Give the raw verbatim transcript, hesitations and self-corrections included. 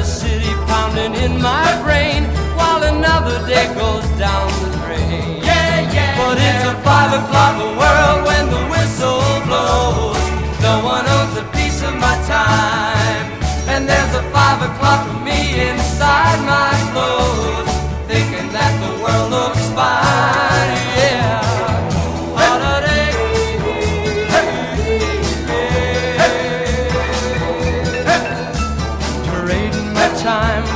city pounding in my brain, while another day goes down the drain. Yeah, yeah. But it's a five o'clock world when the whistle blows. No one owns a piece of my time, and there's a five o'clock of me inside my clothes, thinking that the world looks fine. Yeah. Holiday. Trading my time